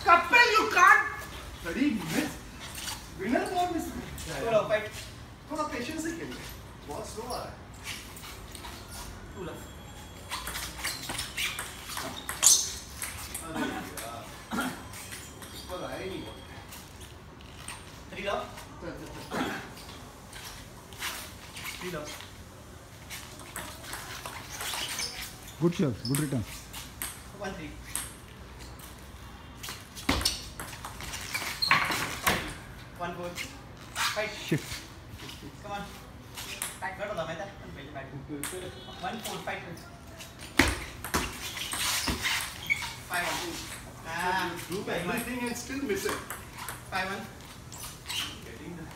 Kapil, you can't. Study miss. Winner बहुत miss. थोड़ा fight. थोड़ा पेशेंस से खेलिए. बहुत स्लो आ रहा है. थोड़ा. अरे यार. पर आया ही नहीं बहुत. 3 love. 3 love. Good shot, good return. 1-3. One four. Fight. Shift. Come on. Back. Got all the way. Back. 1-4. Fight. 5-1. Do everything and still miss it. 5-1. Getting the.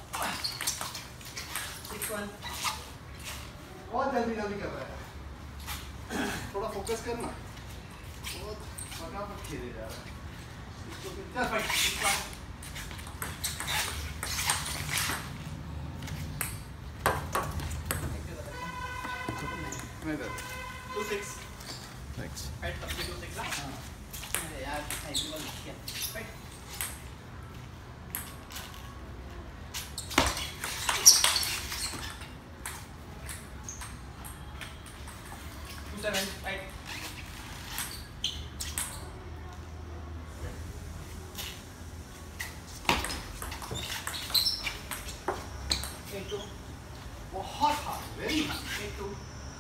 6-1. बहुत जल्दी जल्दी कर रहा है. थोड़ा फोकस करना. बहुत फटाफट खेले जा रहा है. इसको चल फाइट. 6-1. मैं दे. 2-6. Thanks. फाइट तब से 2-6 ना. अरे यार साइकिल वाला क्या. फाइट. 2-7. Fight. 8-2. बहुत hard. Very hard. 8-2.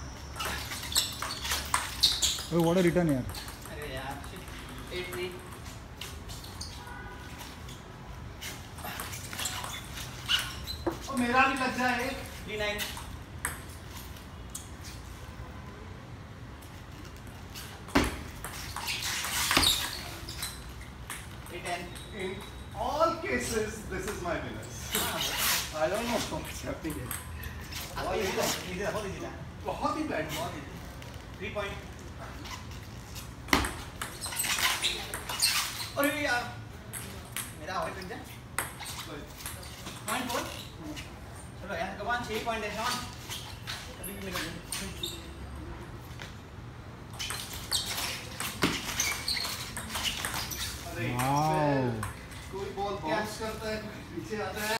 Oh, what a return यार. अरे यार 8-3. और मेरा भी लग जाए. 3-9. In all cases, this is my winners. I don't know what's happening here. बहुत ही bad. 3 point. अरे यार मेरा आवाज बन जाए. 0.4. चलो यार कमान 6 पॉइंट है शॉन. अभी भी मिलेगा. अरे Wow. कोई बॉल बाउंस करता है, पीछे आता है.